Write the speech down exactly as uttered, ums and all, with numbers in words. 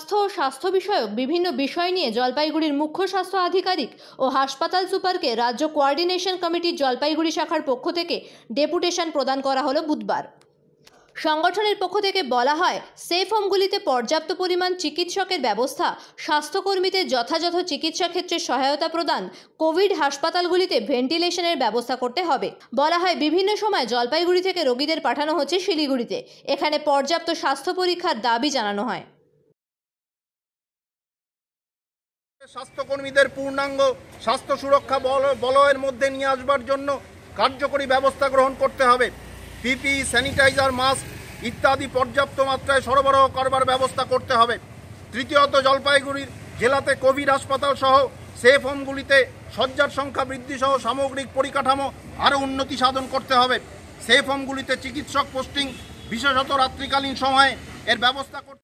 স্বাস্থ্য ও স্বাস্থ্য বিষয়ক বিভিন্ন বিষয় নিয়ে জলপাইগুড়ির মুখ্য স্বাস্থ্য আধিকারিক ও হাসপাতাল সুপারকে রাজ্য কোঅর্ডিনেশন কমিটির জলপাইগুড়ি শাখার পক্ষ থেকে ডেপুটেশন প্রদান করা হলো বুধবার। সংগঠনের পক্ষ থেকে বলা হয়, সেফ হোমগুলিতে পর্যাপ্ত পরিমাণ চিকিৎসকের ব্যবস্থা, স্বাস্থ্যকর্মীদের যথাযথ চিকিৎসা ক্ষেত্রে সহায়তা প্রদান, কোভিড হাসপাতালগুলিতে ভেন্টিলেশনের ব্যবস্থা করতে হবে। বলা হয়, বিভিন্ন সময় জলপাইগুড়ি থেকে রোগীদের পাঠানো হচ্ছে শিলিগুড়িতে। এখানে পর্যাপ্ত স্বাস্থ্য পরীক্ষার দাবি জানানো হয়। স্বাস্থ্যকর্মীদের পূর্ণাঙ্গ স্বাস্থ্য সুরক্ষা বলয়ের মধ্যে নিয়ে আসবার জন্য কার্যকরী ব্যবস্থা গ্রহণ করতে হবে। পিপিই, স্যানিটাইজার, মাস্ক ইত্যাদি পর্যাপ্ত মাত্রায় সরবরাহ করবার ব্যবস্থা করতে হবে। তৃতীয়ত, জলপাইগুড়ির জেলাতে কোভিড হাসপাতাল সহ সেফ হোমগুলিতে শয্যার সংখ্যা বৃদ্ধি সহ সামগ্রিক পরিকাঠামো আরও উন্নতি সাধন করতে হবে। সেফ হোমগুলিতে চিকিৎসক পোস্টিং, বিশেষত রাত্রিকালীন সময়ে এর ব্যবস্থা করতে